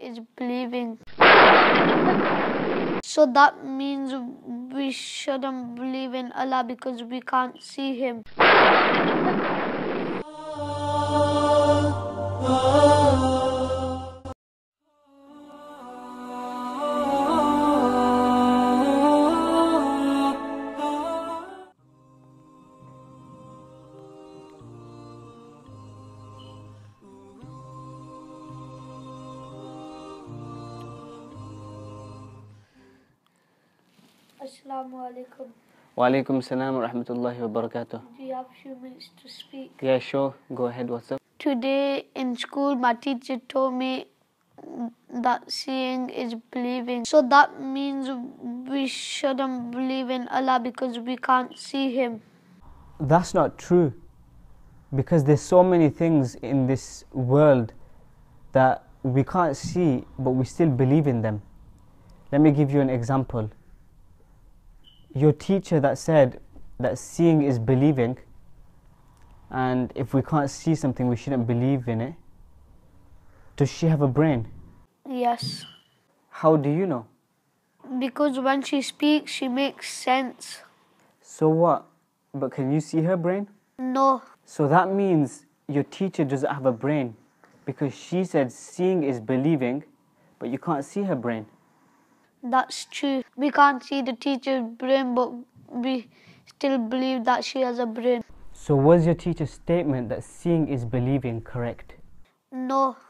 is believing. So that means we shouldn't believe in Allah because we can't see Him. Assalamu alaikum. Wa alaikum salam wa rahmatullahi wa barakatuh. Do you have a few minutes to speak? Yeah, sure. Go ahead. What's up? Today in school, my teacher told me that seeing is believing. So that means we shouldn't believe in Allah because we can't see Him. That's not true. Because there's so many things in this world that we can't see, but we still believe in them. Let me give you an example. Your teacher that said that seeing is believing, and if we can't see something, we shouldn't believe in it. Does she have a brain? Yes. How do you know? Because when she speaks, she makes sense. So what? But can you see her brain? No. So that means your teacher doesn't have a brain, because she said seeing is believing, but you can't see her brain. That's true. We can't see the teacher's brain, but we still believe that she has a brain. So was your teacher's statement that seeing is believing correct? No.